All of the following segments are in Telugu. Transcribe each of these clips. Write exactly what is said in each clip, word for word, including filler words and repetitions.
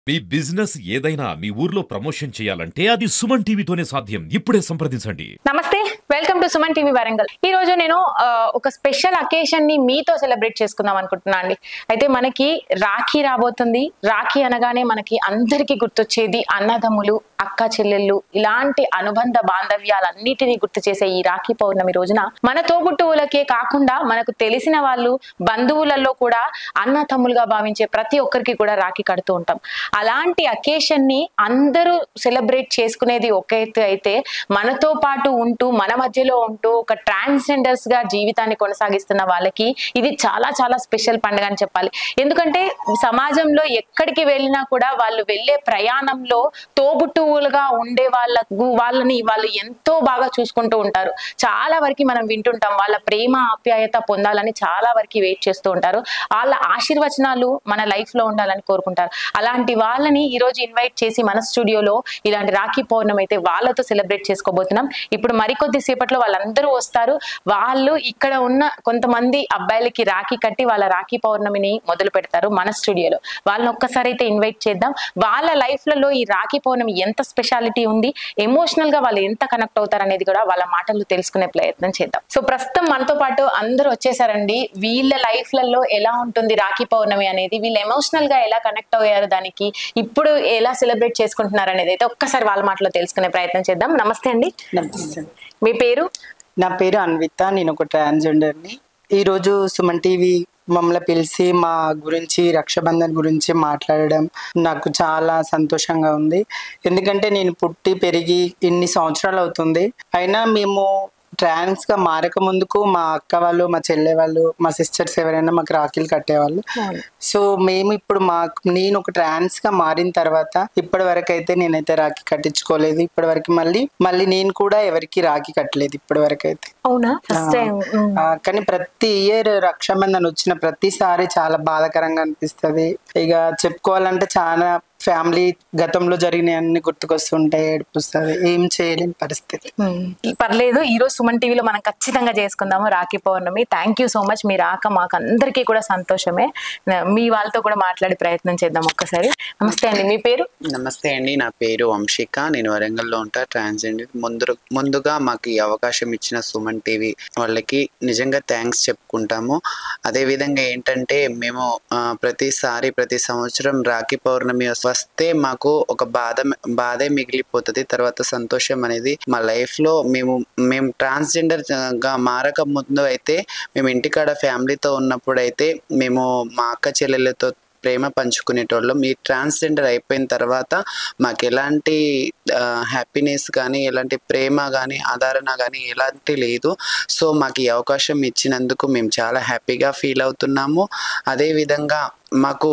మీ బిజినెస్ ఏదైనా మీ ఊర్లో ప్రమోషన్ చేయాలంటే అది సుమన్ టీవీతోనే సాధ్యం. ఇప్పుడే సంప్రదించండి. నమస్తే, welcome to Suman TV Warangal. ఈ రోజు నేను ఒక స్పెషల్ అకేషన్ ని మీతో సెలబ్రేట్ చేసుకుందాం అనుకుంటున్నా అండి. అయితే మనకి రాఖీ రాబోతుంది. రాఖీ అనగానే మనకి అందరికీ గుర్తొచ్చేది అన్నదమ్ములు, అక్క చెల్లెళ్ళు, ఇలాంటి అనుబంధ బాంధవ్యాలన్నిటినీ గుర్తు చేసే ఈ రాఖీ పౌర్ణమి రోజున మన తోబుట్టువులకే కాకుండా మనకు తెలిసిన వాళ్ళు, బంధువులలో కూడా అన్న తమ్ములుగా భావించే ప్రతి ఒక్కరికి కూడా రాఖీ కడుతూ ఉంటాం. అలాంటి అకేషన్ ని అందరూ సెలబ్రేట్ చేసుకునేది ఒక ఎత్తు అయితే, మనతో పాటు ఉంటూ మన మధ్యలో ఉంటూ ఒక ట్రాన్స్జెండర్స్ గా జీవితాన్ని కొనసాగిస్తున్న వాళ్ళకి ఇది చాలా చాలా స్పెషల్ పండుగ అని చెప్పాలి. ఎందుకంటే సమాజంలో ఎక్కడికి వెళ్ళినా కూడా వాళ్ళు వెళ్ళే ప్రయాణంలో తోబుట్టువులుగా ఉండే వాళ్ళకు వాళ్ళని వాళ్ళు ఎంతో బాగా చూసుకుంటూ ఉంటారు. చాలా వరకు మనం వింటుంటాం వాళ్ళ ప్రేమ ఆప్యాయత పొందాలని చాలా వరకు వెయిట్ చేస్తూ ఉంటారు. వాళ్ళ ఆశీర్వచనాలు మన లైఫ్ లో ఉండాలని కోరుకుంటారు. అలాంటి వాళ్ళని ఈ రోజు ఇన్వైట్ చేసి మన స్టూడియోలో ఇలాంటి రాఖీ పౌర్ణమి అయితే వాళ్ళతో సెలబ్రేట్ చేసుకోబోతున్నాం. ఇప్పుడు మరికొద్ది సేపట్లో వాళ్ళందరూ వస్తారు. వాళ్ళు ఇక్కడ ఉన్న కొంతమంది అబ్బాయిలకి రాఖీ కట్టి వాళ్ళ రాఖీ పౌర్ణమిని మొదలు పెడతారు మన స్టూడియోలో. వాళ్ళని ఒక్కసారి అయితే ఇన్వైట్ చేద్దాం. వాళ్ళ లైఫ్ లలో ఈ రాఖీ పౌర్ణమి ఎంత స్పెషాలిటీ ఉంది, ఎమోషనల్ గా వాళ్ళు ఎంత కనెక్ట్ అవుతారు అనేది కూడా వాళ్ళ మాటలు తెలుసుకునే ప్రయత్నం చేద్దాం. సో ప్రస్తుతం మనతో పాటు అందరూ వచ్చేసారండి. వీళ్ళ లైఫ్ లలో ఎలా ఉంటుంది రాఖీ పౌర్ణమి అనేది, వీళ్ళు ఎమోషనల్ గా ఎలా కనెక్ట్ అయ్యారు, దానికి ఇప్పుడు ఎలా సెలబ్రేట్ చేసుకుంటున్నారు అనేది అయితే ఒక్కసారి వాళ్ళ మాటలో తెలుసుకునే ప్రయత్నం చేద్దాం. నమస్తే అండి. నమస్తే. మీ పేరు? నా పేరు అన్విత. నేను ఒక ట్రాన్స్జెండర్ని. ఈరోజు సుమన్ టీవీ మమ్మల్ని పిలిచి మా గురించి, రక్షాబంధన్ గురించి మాట్లాడడం నాకు చాలా సంతోషంగా ఉంది. ఎందుకంటే నేను పుట్టి పెరిగి ఇన్ని సంవత్సరాలు అవుతుంది, అయినా మేము ట్రాన్స్ గా మారక ముందుకు మా అక్క వాళ్ళు, మా చెల్లె వాళ్ళు, మా సిస్టర్స్ ఎవరైనా మాకు రాఖీలు కట్టేవాళ్ళు. సో మేము ఇప్పుడు మా నేను ఒక ట్రాన్స్ గా మారిన తర్వాత ఇప్పటి వరకు అయితే నేనైతే రాఖీ కట్టించుకోలేదు. ఇప్పటి వరకు మళ్ళీ మళ్ళీ నేను కూడా ఎవరికి రాఖీ కట్టలేదు ఇప్పటి వరకు అయితే. అవునా? First time. కానీ ప్రతి ఇయర్ రక్షాబంధన్ వచ్చిన ప్రతిసారి చాలా బాధాకరంగా అనిపిస్తుంది. ఇక చెప్పుకోవాలంటే చాలా ఫ్యామిలీ గతంలో జరిగిన అన్ని గుర్తుకొస్తుంటాయి, ఏడిపిస్తుంది. ఏం చేయలేని పరిస్థితి. పర్లేదు, ఈ రోజు సుమన్ టీవీలో మనం ఖచ్చితంగా చేసుకుందాము Rakhi Purnima. Thank you so much. మీ రాక మాకు అందరికీ కూడా సంతోషమే. మీ వాళ్ళతో కూడా మాట్లాడే ప్రయత్నం చేద్దాం ఒక్కసారి. నమస్తే అండి, మీ పేరు? నమస్తే అండి, నా పేరు వంశిక. నేను వరంగల్లో ఉంటా, ట్రాన్స్జెండర్. ముందు ముందుగా మాకు ఈ అవకాశం ఇచ్చిన సుమన్ టీవీ వాళ్ళకి నిజంగా థ్యాంక్స్ చెప్పుకుంటాము. అదే విధంగా ఏంటంటే మేము ప్రతిసారి ప్రతి సంవత్సరం రాఖీ పౌర్ణమి వస్తే మాకు ఒక బాధ బాధే మిగిలిపోతుంది. తర్వాత సంతోషం అనేది మా లైఫ్ లో మేము మేము ట్రాన్స్జెండర్ గా మారక ముందు అయితే మేము ఇంటికాడ ఫ్యామిలీతో ఉన్నప్పుడు అయితే మేము మా అక్క చెల్లెళ్ళతో ప్రేమ పంచుకునేటోళ్ళం. ఈ ట్రాన్స్జెండర్ అయిపోయిన తర్వాత మాకు ఎలాంటి హ్యాపీనెస్ కానీ, ఎలాంటి ప్రేమ కానీ, ఆదరణ కానీ ఎలాంటి లేదు. సో మాకు ఈ అవకాశం ఇచ్చినందుకు మేము చాలా హ్యాపీగా ఫీల్ అవుతున్నాము. అదేవిధంగా మాకు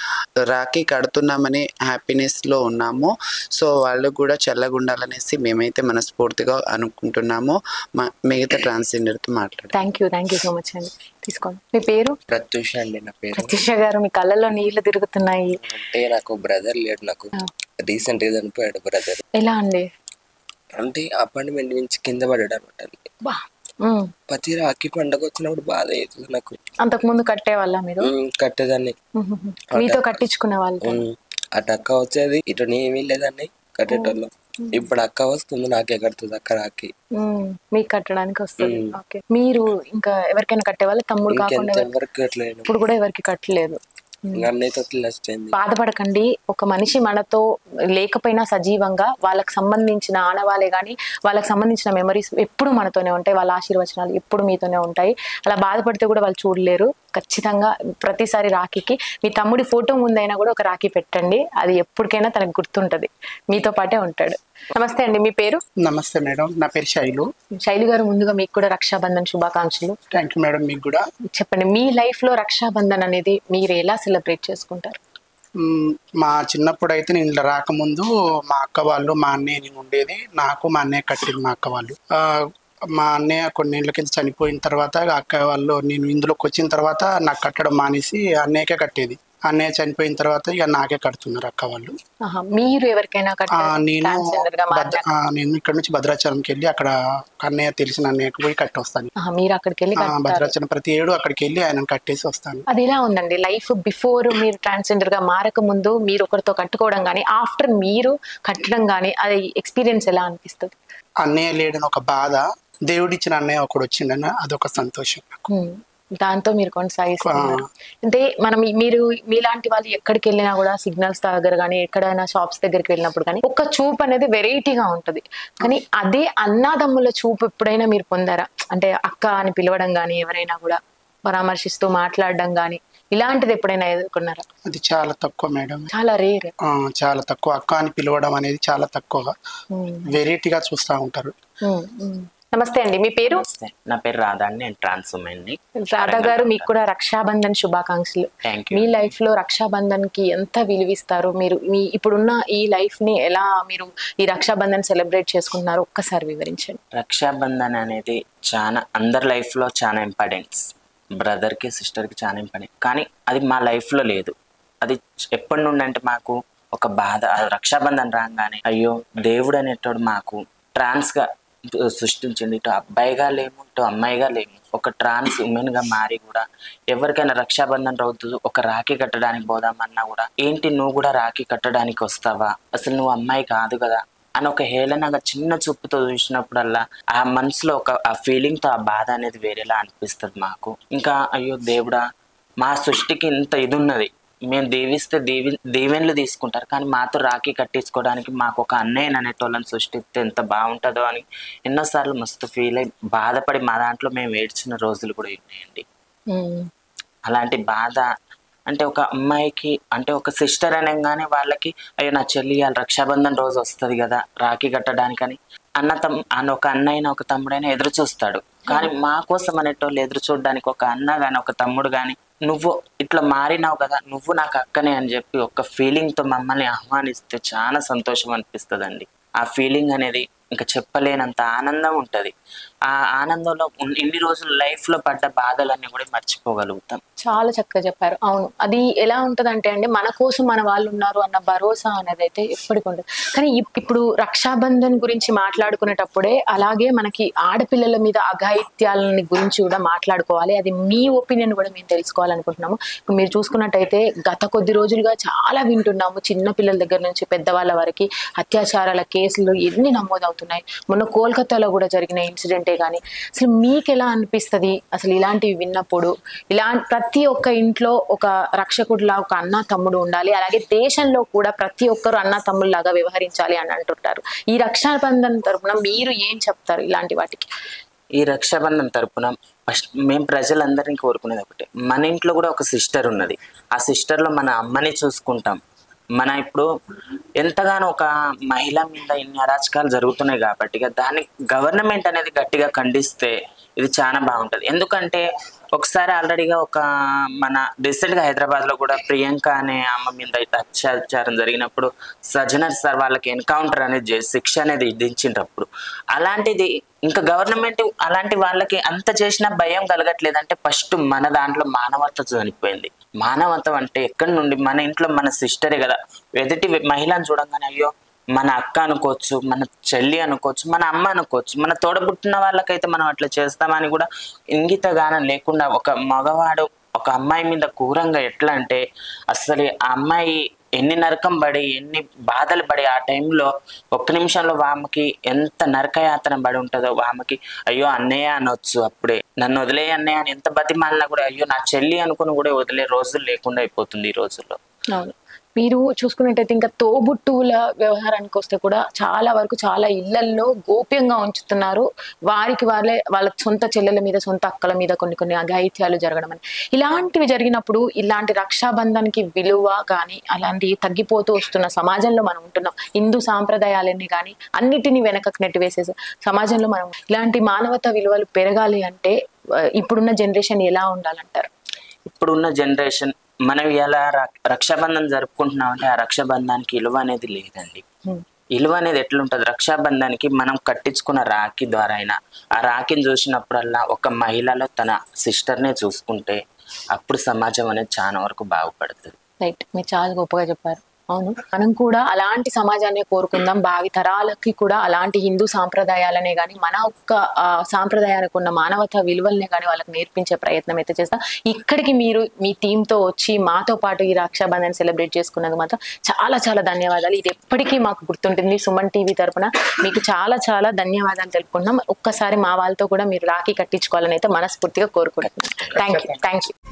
రాఖీ కడుతున్నామని హ్యాపీనెస్లో ఉన్నాము. సో వాళ్ళు కూడా చల్లగా ఉండాలనేసి మేమైతే మనస్ఫూర్తిగా అనుకుంటున్నాము. మా మిగతా ట్రాన్స్జెండర్తో మాట్లాడారు. Thank you thank you so much అండి. తీసుకోండి. మీ పేరు? ప్రత్యూష అండి నా పేరు. ప్రత్యూష గారు, మీ కళ్ళల్లో నీళ్లు తిరుగుతున్నాయి. అంటే నాకు బ్రదర్ లేడు, నాకు రీసెంట్ గా చనిపోయాడు బ్రదర్. ఎలా అండి? అంటే అపార్ట్మెంట్ నుంచి కింద పడ్డాడు అనమాట. ప్రతి రాఖీ పండుగ వచ్చినప్పుడు బాధ అవుతుంది నాకు. అంతకు ముందు కట్టే వాళ్ళ మీరు? కట్టేదాన్ని, మీతో కట్టించుకునే వాళ్ళు. అటు అక్క వచ్చేది, ఇటు నేను వెళ్ళేదాన్ని కట్టేటోళ్ళం. ఇప్పుడు అక్క వస్తుంది, నాకే కడుతుంది అక్క రాఖీ. మీకు కట్టడానికి వస్తుంది. ఓకే. మీరు ఇంకా ఎవరికైనా కట్టేవాళ్ళు? తమ్ముడు కాకుండా ఎవరికి కట్టలేదు. ఇప్పుడు కూడా ఎవరికి కట్టలేదు. బాధపడకండి. ఒక మనిషి మనతో లేకపోయినా సజీవంగా వాళ్ళకి సంబంధించిన ఆనవాలే గానీ, వాళ్ళకి సంబంధించిన మెమరీస్ ఎప్పుడు మనతోనే ఉంటాయి. వాళ్ళ ఆశీర్వచనాలు ఎప్పుడు మీతోనే ఉంటాయి. అలా బాధపడితే కూడా వాళ్ళు చూడలేరు. ఖచ్చితంగా ప్రతిసారి రాఖీకి మీ తమ్ముడి ఫోటో ముందైనా కూడా ఒక రాఖీ పెట్టండి. అది ఎప్పటికైనా తనకు గుర్తుంటది, మీతో పాటే ఉంటాడు. నమస్తే అండి, మీ పేరు? నమస్తే మేడం, నా పేరు శైలు. శైలు గారు, ముందుగా మీకు కూడా రక్షాబంధన్ శుభాకాంక్షలు. Thank you madam. మీకు కూడా చెప్పండి, మీ లైఫ్ లో రక్షాబంధన్ అనేది మీరు ఎలా సెలబ్రేట్ చేసుకుంటారు? మా చిన్నప్పుడు అయితే నేను ఇలా రాకముందు మా అక్క వాళ్ళు, మా అన్నయ్య నేను ఉండేది. నాకు మా అన్నయ్య కట్టింది మా అక్క వాళ్ళు. మా అన్నయ్య కొన్ని ఏళ్ళ కింద చనిపోయిన తర్వాత అక్క వాళ్ళు నేను ఇందులోకి వచ్చిన తర్వాత నాకు కట్టడం మానేసి అన్నయ్యకే కట్టేది. అన్నయ్య చనిపోయిన తర్వాత ఇక నాకే కడుతున్నారు అక్క వాళ్ళు. ఆహా, మీరు ఎవరికైనా ఆ, కట్టారా? నేను Transgender గా భద్ర మారినాక? ఆ, నేను ఇక్కడ నుంచి భద్రాచలంకి వెళ్ళి అక్కడ అన్నయ్య తెలిసిన అన్నయ్యకి పోయి కట్టి వస్తాను. ఆహా, మీరు అక్కడికి వెళ్ళి ఆ, కట్టారు. భద్రాచలం ప్రతి ఏడు అక్కడికి వెళ్ళి ఆయన కట్టేసి వస్తాను. అది ఎలా ఉందండి లైఫ్ బిఫోర్ మీరు ట్రాన్స్జెండర్ గా మారక ముందు మీరు ఒకరితో కట్టుకోవడం కానీ ఆఫ్టర్ మీరు కట్టడం కానీ అది ఎక్స్పీరియన్స్ ఎలా అనిపిస్తుంది? అన్నయ్య లేడని ఒక బాధ, దేవుడిచ్చిన అన్నయ్య ఒకడు వచ్చిండని అదొక సంతోషం. హ్మ్. దాంతో మీరు కొనసాగిస్తున్నారు. అంటే మనం మీరు మీలాంటి వాళ్ళు ఎక్కడికి వెళ్ళినా కూడా సిగ్నల్స్ దగ్గర కానీ ఎక్కడైనా షాప్స్ దగ్గరికి వెళ్ళినప్పుడు కానీ ఒక చూపు అనేది వెరైటీగా ఉంటది. కానీ అదే అన్నాదమ్ముల చూపు ఎప్పుడైనా మీరు పొందారా? అంటే అక్క అని పిలవడం కానీ ఎవరైనా కూడా పరామర్శిస్తూ మాట్లాడడం కానీ ఇలాంటిది ఎప్పుడైనా ఎదుర్కొన్నారా? అది చాలా తక్కువ మేడం, చాలా రేర్. ఆ, చాలా తక్కువ. అక్క అని పిలవడం అనేది చాలా తక్కువగా వెరైటీగా చూస్తూ ఉంటారు. నమస్తే అండి, మీ పేరు? నా పేరు రాధా అండి, నేను ట్రాన్స్ ఉమెన్ ని. రాధా గారు, మీకు కూడా రక్షాబంధన్ శుభాకాంక్షలు. Thank you. మీ లైఫ్ లో రక్షాబంధన్ కి ఎంత విలువిస్తారు? మీరు మీ ఇప్పుడున్న ఈ లైఫ్ ని ఎలా మీరు ఈ రక్షాబంధన్ సెలబ్రేట్ చేసుకుంటున్నారు ఒక్కసారి వివరించండి. రక్షాబంధన్ అనేది చాలా అందరి లైఫ్ లో చాలా ఇంపార్టెన్స్. బ్రదర్ కి సిస్టర్ కి చాలా ఇంపార్టెంట్, కానీ అది మా లైఫ్ లో లేదు. అది ఎప్పటి నుండి అంటే మాకు ఒక బాధ. రక్షాబంధన్ రాగానే అయ్యో దేవుడు అనేటోడు మాకు ట్రాన్స్ గా సృష్టించింది. ఇటు అబ్బాయిగా లేము, ఇటు అమ్మాయిగా లేము. ఒక ట్రాన్స్ ఉమెన్ గా మారి కూడా ఎవరికైనా రక్షాబంధన్ రోజు ఒక రాఖీ కట్టడానికి పోదామన్నా కూడా ఏంటి నువ్వు కూడా రాఖీ కట్టడానికి వస్తావా, అసలు నువ్వు అమ్మాయి కాదు కదా అని ఒక హేళనగా చిన్న చూపుతో చూసినప్పుడల్లా ఆ మనసులో ఒక ఆ ఫీలింగ్ తో ఆ బాధ అనేది వేరేలా అనిపిస్తుంది మాకు. ఇంకా అయ్యో దేవుడా, మా సృష్టికి ఇంత ఇది ఉన్నది, మేము దీవిస్తే దీవి దీవెనలు తీసుకుంటారు, కానీ మాతో రాఖీ కట్టించుకోవడానికి మాకు ఒక అన్నయ్య అనేటోళ్ళని సృష్టిస్తే ఎంత బాగుంటుందో అని ఎన్నోసార్లు మస్తు ఫీల్ అయ్యి బాధపడి మా దాంట్లో మేము ఏడ్చిన రోజులు కూడా ఉన్నాయండి. అలాంటి బాధ అంటే ఒక అమ్మాయికి అంటే ఒక సిస్టర్ అనగానే వాళ్ళకి అయ్యో నా చెల్లి వాళ్ళ రక్షాబంధన్ రోజు వస్తుంది కదా రాఖీ కట్టడానికని అన్న తమ్ అన్న ఒక అన్నైనా ఒక తమ్ముడైనా ఎదురు చూస్తాడు. కానీ మా కోసం అనేటోళ్ళు ఎదురు చూడడానికి ఒక అన్న గాని ఒక తమ్ముడు గాని నువ్వు ఇట్లా మారినావు కదా, నువ్వు నాకు అక్కనే అని చెప్పి ఒక ఫీలింగ్ తో మమ్మల్ని ఆహ్వానిస్తే చాలా సంతోషం అనిపిస్తుందండి. ఆ ఫీలింగ్ అనేది ఇంకా చెప్పలేనంత ఆనందం ఉంటది. ఆ ఆనందంలో ఇన్ని రోజులు లైఫ్ లో పడ్డ బాధలన్నీ కూడా మర్చిపోగలుగుతాం. చాలా చక్కగా చెప్పారు. అవును, అది ఎలా ఉంటదంటే అండి మన కోసం మన వాళ్ళు ఉన్నారు అన్న భరోసా అనేది అయితే ఎప్పటికీ ఉంటుంది. కానీ ఇప్పుడు రక్షాబంధన్ గురించి మాట్లాడుకునేటప్పుడే అలాగే మనకి ఆడపిల్లల మీద అఘాయిత్యాలని గురించి కూడా మాట్లాడుకోవాలి. అది మీ ఒపీనియన్ కూడా మేము తెలుసుకోవాలనుకుంటున్నాము. ఇప్పుడు మీరు చూసుకున్నట్టయితే గత కొద్ది రోజులుగా చాలా వింటున్నాము, చిన్న పిల్లల దగ్గర నుంచి పెద్దవాళ్ళ వరకు అత్యాచారాల కేసులు ఎన్ని నమోదవుతున్నాయి. మొన్న కోల్కతాలో కూడా జరిగిన ఇన్సిడెంటే కానీ అసలు మీకు ఎలా అనిపిస్తుంది? అసలు ఇలాంటివి విన్నప్పుడు ఇలా ప్రతి ఒక్క ఇంట్లో ఒక రక్షకుడిలా ఒక అన్న తమ్ముడు ఉండాలి, అలాగే దేశంలో కూడా ప్రతి ఒక్కరు అన్న తమ్ముళ్ళలాగా వ్యవహరించాలి అని అంటుంటారు. ఈ రక్షాబంధన్ తరపున మీరు ఏం చెప్తారు ఇలాంటి వాటికి? ఈ రక్షాబంధన్ తరపున ఫస్ట్ మేము ప్రజలందరినీ కోరుకునేది ఒకటే, మన ఇంట్లో కూడా ఒక సిస్టర్ ఉన్నది. ఆ సిస్టర్లో మన అమ్మని చూసుకుంటాం. మన ఇప్పుడు ఎంతగానో ఒక మహిళ మీద ఇన్ని అరాచకాలు జరుగుతున్నాయి కాబట్టి దాన్ని గవర్నమెంట్ అనేది గట్టిగా ఖండిస్తే ఇది చాలా బాగుంటుంది. ఎందుకంటే ఒకసారి ఆల్రెడీగా ఒక మన రీసెంట్గా హైదరాబాద్లో కూడా ప్రియాంక అనే ఆమె మీద అత్యాచారం జరిగినప్పుడు సజ్జనర్ సార్ వాళ్ళకి ఎన్కౌంటర్ అనేది చేసి శిక్ష అనేది విధించినప్పుడు అలాంటిది ఇంకా గవర్నమెంట్ అలాంటి వాళ్ళకి అంత చేసిన భయం కలగట్లేదు. అంటే ఫస్ట్ మన దాంట్లో మానవత్వం చనిపోయింది. మానవత్వం అంటే ఎక్కడి నుండి మన ఇంట్లో మన సిస్టరే కదా, ఎదుటి మహిళను చూడంగానే అయ్యో మన అక్క అనుకోవచ్చు, మన చెల్లి అనుకోవచ్చు, మన అమ్మ అనుకోవచ్చు, మన తోడబుట్టిన వాళ్ళకైతే మనం అట్లా చేస్తామని కూడా ఇంగితగానం లేకుండా ఒక మగవాడు ఒక అమ్మాయి మీద క్రూరంగా ఎట్లా అంటే అసలు ఆ అమ్మాయి ఎన్ని నరకం పడి ఎన్ని బాధలు పడి ఆ టైంలో ఒక్క నిమిషంలో వామకి ఎంత నరకయాతన పడి ఉంటుందో వామకి అయ్యో అన్నయ్య అనొచ్చు. అప్పుడే నన్ను వదిలే అన్నయ్య అని ఎంత బతిమాలినా కూడా అయ్యో నా చెల్లి అనుకుని కూడా వదిలే రోజులు లేకుండా అయిపోతుంది ఈ రోజుల్లో. అవును, మీరు చూసుకున్నట్టయితే ఇంకా తోబుట్టువుల వ్యవహారానికి వస్తే కూడా చాలా వరకు చాలా ఇళ్లల్లో గోప్యంగా ఉంచుతున్నారు. వారికి వాళ్ళే వాళ్ళ సొంత చెల్లెల మీద సొంత అక్కల మీద కొన్ని కొన్ని అఘాయిత్యాలు జరగడం అని ఇలాంటివి జరిగినప్పుడు ఇలాంటి రక్షాబంధానికి విలువ కానీ అలాంటివి తగ్గిపోతూ వస్తున్న సమాజంలో మనం ఉంటున్నాం. హిందూ సాంప్రదాయాలన్నీ కానీ అన్నిటినీ వెనకకు నెట్టివేసే సమాజంలో మనం ఇలాంటి మానవతా విలువలు పెరగాలి అంటే ఇప్పుడున్న జనరేషన్ ఎలా ఉండాలంటారు? ఇప్పుడున్న జనరేషన్ మనం ఎలా రక్షాబంధన్ జరుపుకుంటున్నాం అంటే ఆ రక్షాబంధానికి విలువ అనేది లేదండి. విలువ అనేది ఎట్లుంటది, రక్షాబంధానికి మనం కట్టించుకున్న రాఖీ ద్వారా అయినా ఆ రాఖీని చూసినప్పుడల్లా ఒక మహిళలో తన సిస్టర్నే చూసుకుంటే అప్పుడు సమాజం అనేది చాలా వరకు బాగుపడుతుంది. రైట్, మీరు చాలా గొప్పగా చెప్పారు. అవును, మనం కూడా అలాంటి సమాజాన్ని కోరుకుందాం. భావి తరాలకి కూడా అలాంటి హిందూ సాంప్రదాయాలనే కానీ మన ఒక్క సాంప్రదాయాలకు ఉన్న మానవతా విలువలనే కానీ వాళ్ళకి నేర్పించే ప్రయత్నం అయితే చేస్తాం. ఇక్కడికి మీరు మీ టీంతో వచ్చి మాతో పాటు ఈ రక్షాబంధన్ సెలబ్రేట్ చేసుకున్నందుకు మాత్రం చాలా చాలా ధన్యవాదాలు. ఇది ఎప్పటికీ మాకు గుర్తుంటుంది. సుమన్ టీవీ తరపున మీకు చాలా చాలా ధన్యవాదాలు తెలుపుకుంటున్నాం. ఒక్కసారి మా వాళ్ళతో కూడా మీరు రాఖీ కట్టించుకోవాలని అయితే మనస్ఫూర్తిగా కోరుకుంటున్నాం. Thank you thank you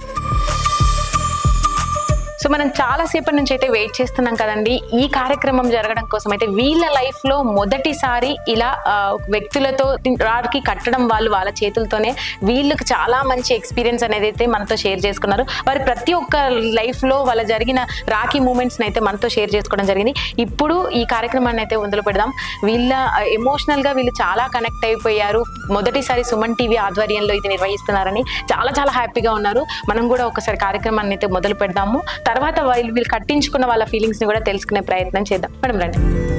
so మనం చాలా సేపటి నుంచి అయితే వెయిట్ చేస్తున్నాం కదండి ఈ కార్యక్రమం జరగడం కోసం. అయితే వీళ్ళ లైఫ్ లో మొదటిసారి ఇలా వ్యక్తులతో రాఖీ కట్టడం, వాళ్ళు వాళ్ళ చేతులతోనే వీళ్ళకి చాలా మంచి ఎక్స్పీరియన్స్ అనేది అయితే మనతో షేర్ చేసుకున్నారు. వారి ప్రతి ఒక్క లైఫ్ లో వాళ్ళ జరిగిన రాఖీ మూమెంట్స్ అయితే మనతో షేర్ చేసుకోవడం జరిగింది. ఇప్పుడు ఈ కార్యక్రమాన్ని అయితే మొదలు పెడదాం. వీళ్ళ ఎమోషనల్ గా వీళ్ళు చాలా కనెక్ట్ అయిపోయారు. మొదటిసారి సుమన్ టీవీ ఆధ్వర్యంలో ఇది నిర్వహిస్తున్నారని చాలా చాలా హ్యాపీగా ఉన్నారు. మనం కూడా ఒకసారి కార్యక్రమాన్ని అయితే మొదలు పెడదాము. తర్వాత వీళ్ళు వీళ్ళు కట్టించుకున్న వాళ్ళ ఫీలింగ్స్ ని కూడా తెలుసుకునే ప్రయత్నం చేద్దాం. మేడం రండి.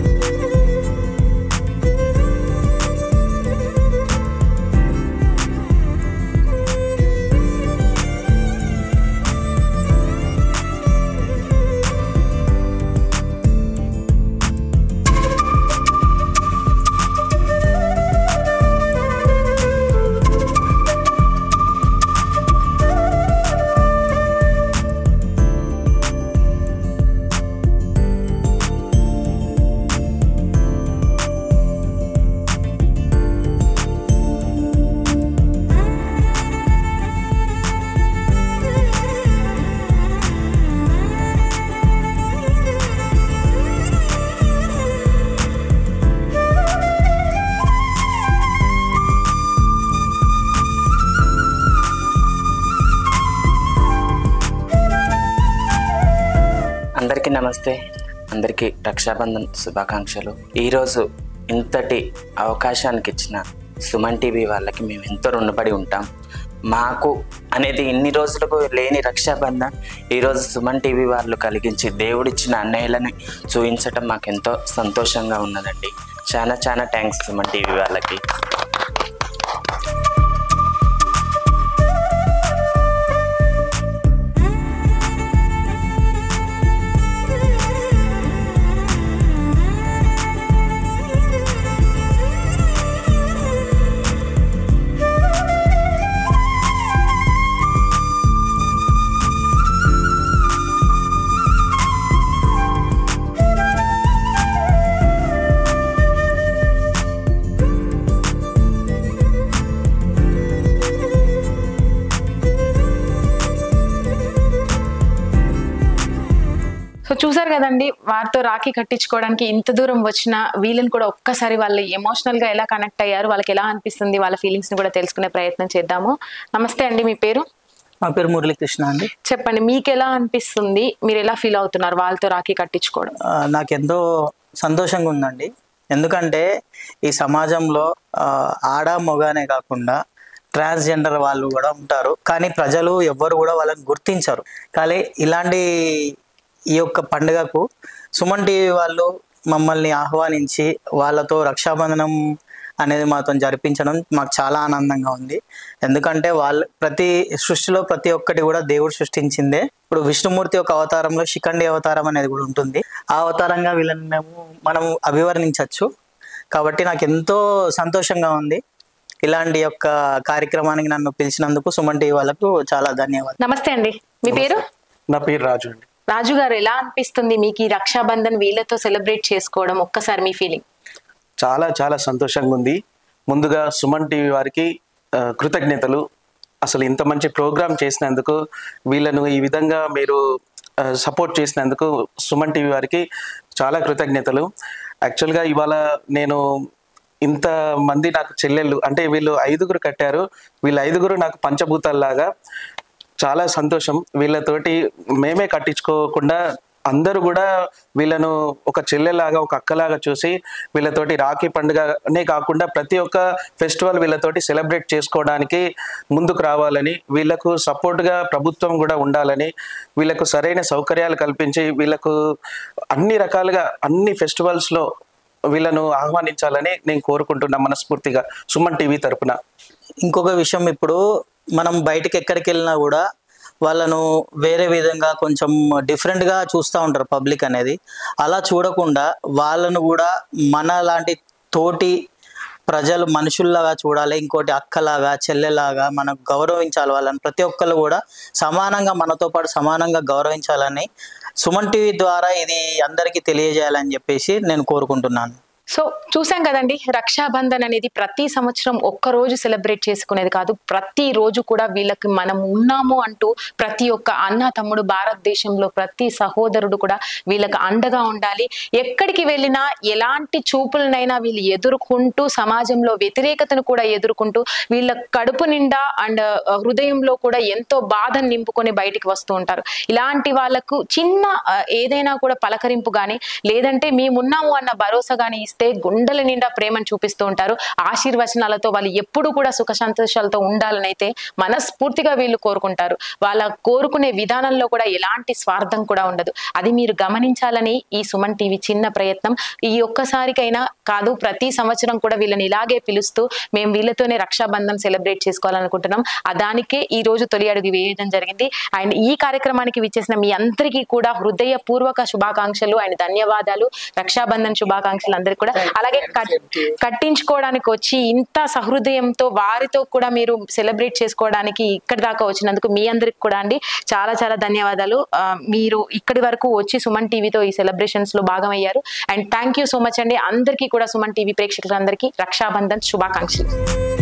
అందరికీ నమస్తే, అందరికీ రక్షాబంధన్ శుభాకాంక్షలు. ఈరోజు ఇంతటి అవకాశానికి ఇచ్చిన సుమన్ టీవీ వాళ్ళకి మేము ఎంతో రుణపడి ఉంటాం. మాకు అనేది ఇన్ని రోజులకు లేని రక్షాబంధన్ ఈరోజు సుమన్ టీవీ వాళ్ళు కలిగించి దేవుడిచ్చిన అన్నయ్యలని చూపించటం మాకు ఎంతో సంతోషంగా ఉన్నదండి. చాలా చాలా థ్యాంక్స్ సుమన్ టీవీ వాళ్ళకి. చూసారు కదండి, వారితో రాఖీ కట్టించుకోవడానికి ఇంత దూరం వచ్చిన వీళ్ళని కూడా ఒక్కసారి వాళ్ళు ఎమోషనల్ గా ఎలా కనెక్ట్ అయ్యారు, వాళ్ళకి ఎలా అనిపిస్తుంది, వాళ్ళ ఫీలింగ్స్ ని కూడా తెలుసుకునే ప్రయత్నం చేద్దాము. నమస్తే అండి, మీ పేరు? మా పేరు మురళీకృష్ణ అండి. చెప్పండి, మీకు ఎలా అనిపిస్తుంది, మీరు ఎలా ఫీల్ అవుతున్నారు వాళ్ళతో రాఖీ కట్టించుకోవడం? నాకెంతో సంతోషంగా ఉందండి. ఎందుకంటే ఈ సమాజంలో ఆడ మొగానే కాకుండా ట్రాన్స్జెండర్ వాళ్ళు కూడా ఉంటారు, కానీ ప్రజలు ఎవ్వరు కూడా వాళ్ళని గుర్తించరు. కానీ ఇలాంటి ఈ యొక్క పండుగకు సుమన్ టీవీ వాళ్ళు మమ్మల్ని ఆహ్వానించి వాళ్ళతో రక్షాబంధనం అనేది మాతో జరిపించడం మాకు చాలా ఆనందంగా ఉంది. ఎందుకంటే వాళ్ళు ప్రతి సృష్టిలో ప్రతి ఒక్కటి కూడా దేవుడు సృష్టించిందే. ఇప్పుడు విష్ణుమూర్తి యొక్క అవతారంలో శిఖండి అవతారం అనేది కూడా ఉంటుంది. ఆ అవతారంగా వీళ్ళని మేము మనం అభివర్ణించవచ్చు. కాబట్టి నాకు ఎంతో సంతోషంగా ఉంది. ఇలాంటి యొక్క కార్యక్రమానికి నన్ను పిలిచినందుకు సుమన్ టీవీ వాళ్ళకు చాలా ధన్యవాదాలు. నమస్తే అండి, మీ పేరు? నా పేరు రాజు అండి. రాజు గారు, ఎలా అనిపిస్తుంది మీకు ఈ రక్షాబంధన్ వీళ్ళతో సెలబ్రేట్ చేసుకోవడం? ఒక్కసారి మీ ఫీలింగ్. చాలా చాలా సంతోషంగా ఉంది. ముందుగా సుమన్ టీవీ వారికి కృతజ్ఞతలు. అసలు ఇంత మంచి ప్రోగ్రామ్ చేసినందుకు, వీళ్ళను ఈ విధంగా మీరు సపోర్ట్ చేసినందుకు సుమన్ టీవీ వారికి చాలా కృతజ్ఞతలు. యాక్చువల్గా ఇవాళ నేను ఇంత మంది నాకు చెల్లెళ్ళు అంటే వీళ్ళు ఐదుగురు కట్టారు. వీళ్ళ ఐదుగురు నాకు పంచభూతాల్లాగా. చాలా సంతోషం. వీళ్ళతోటి మేమే కట్టించుకోకుండా అందరూ కూడా వీళ్ళను ఒక చెల్లెలాగా ఒక అక్కలాగా చూసి వీళ్ళతోటి రాఖీ పండుగనే కాకుండా ప్రతి ఒక్క ఫెస్టివల్ వీళ్ళతోటి సెలబ్రేట్ చేసుకోవడానికి ముందుకు రావాలని, వీళ్ళకు సపోర్ట్గా ప్రభుత్వం కూడా ఉండాలని, వీళ్ళకు సరైన సౌకర్యాలు కల్పించి వీళ్ళకు అన్ని రకాలుగా అన్ని ఫెస్టివల్స్లో వీళ్ళను ఆహ్వానించాలని నేను కోరుకుంటున్నా మనస్ఫూర్తిగా సుమన్ టీవీ తరపున. ఇంకొక విషయం, ఇప్పుడు మనం బయటకు ఎక్కడికి వెళ్ళినా కూడా వాళ్ళను వేరే విధంగా కొంచెం డిఫరెంట్గా చూస్తూ ఉంటారు పబ్లిక్ అనేది. అలా చూడకుండా వాళ్ళను కూడా మన లాంటి తోటి ప్రజలు మనుషుల్లాగా చూడాలి, ఇంకోటి అక్కలాగా చెల్లెలాగా మనం గౌరవించాలి వాళ్ళని. ప్రతి ఒక్కరు కూడా సమానంగా మనతో పాటు సమానంగా గౌరవించాలని సుమన్ టీవీ ద్వారా ఇది అందరికీ తెలియజేయాలని చెప్పేసి నేను కోరుకుంటున్నాను. సో చూసాం కదండి, రక్షాబంధన్ అనేది ప్రతి సంవత్సరం ఒక్క రోజు సెలబ్రేట్ చేసుకునేది కాదు, ప్రతి రోజు కూడా వీళ్ళకి మనం ఉన్నాము అంటూ ప్రతి ఒక్క అన్న తమ్ముడు భారతదేశంలో ప్రతి సహోదరుడు కూడా వీళ్ళకి అండగా ఉండాలి. ఎక్కడికి వెళ్ళినా ఎలాంటి చూపులనైనా వీళ్ళు ఎదుర్కొంటూ సమాజంలో వ్యతిరేకతను కూడా ఎదుర్కొంటూ వీళ్ళ కడుపు నిండా అండ్ హృదయంలో కూడా ఎంతో బాధను నింపుకొని బయటికి వస్తూ ఉంటారు. ఇలాంటి వాళ్ళకు చిన్న ఏదైనా కూడా పలకరింపు కానీ లేదంటే మేమున్నాము అన్న భరోసా కానీ ఇస్తే గుండెల నిండా ప్రేమను చూపిస్తూ ఉంటారు. ఆశీర్వచనాలతో వాళ్ళు ఎప్పుడు కూడా సుఖ సంతోషాలతో ఉండాలని అయితే మనస్ఫూర్తిగా వీళ్ళు కోరుకుంటారు. వాళ్ళ కోరుకునే విధానంలో కూడా ఎలాంటి స్వార్థం కూడా ఉండదు. అది మీరు గమనించాలని ఈ సుమన్ టీవీ చిన్న ప్రయత్నం. ఈ ఒక్కసారికైనా కాదు, ప్రతి సంవత్సరం కూడా వీళ్ళని ఇలాగే పిలుస్తూ మేము వీళ్ళతోనే రక్షాబంధన్ సెలబ్రేట్ చేసుకోవాలనుకుంటున్నాం. దానికే ఈ రోజు తొలి అడుగు వేయడం జరిగింది. అండ్ ఈ కార్యక్రమానికి విచ్చేసిన మీ అందరికీ కూడా హృదయపూర్వక శుభాకాంక్షలు అండ్ ధన్యవాదాలు. రక్షాబంధన్ శుభాకాంక్షలు అందరికీ కూడా. అలాగే కట్టించుకోవడానికి వచ్చి ఇంత సహృదయంతో వారితో కూడా మీరు సెలబ్రేట్ చేసుకోవడానికి ఇక్కడి దాకా వచ్చినందుకు మీ అందరికి కూడా అండి చాలా చాలా ధన్యవాదాలు. మీరు ఇక్కడి వరకు వచ్చి సుమన్ టీవీతో ఈ సెలబ్రేషన్స్ లో భాగమయ్యారు. And thank you so much అండి. అందరికీ కూడా సుమన్ టీవీ ప్రేక్షకులందరికీ రక్షాబంధన్ శుభాకాంక్షలు.